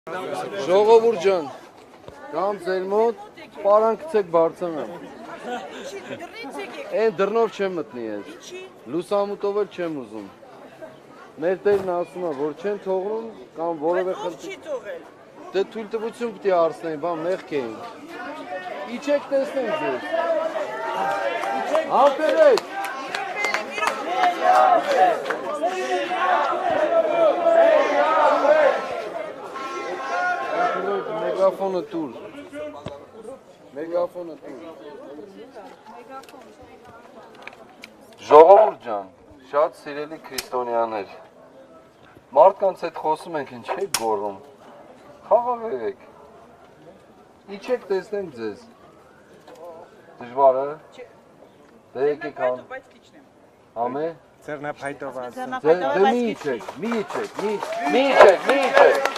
Ժողովուրդ ջան, կամ ձեր մոտ պարանքցեք բարձանամ։ Են դռնով չեմ մտնի ես, լուսամուտով էլ չեմ ուզում։ Մեր տերն ասում է, որ չեն թողնում կամ որևէ խնդիր։ Դե թույլ տվություն պիտի արսնեին, բան մեղք էինք։ Իջեք տեսնենք ձեզ։ Համբերեք։ Մեգաֆոնը տուր։ Մեգաֆոնը տուր։ Ժողովուրդ ջան, շատ սիրելի քրիստոնյաներ։ Մարդկանց հետ խոսում ենք, ինչ եք գոռում։ Խաղաղեք։ Իջեք տեսնենք ձեզ։ Դժվար է։ Դե եկեք համ։ Համե։ Ձեռնափայտով ասում։ Դե մի իջեք, մի իջեք, մի իջեք, մի իջեք։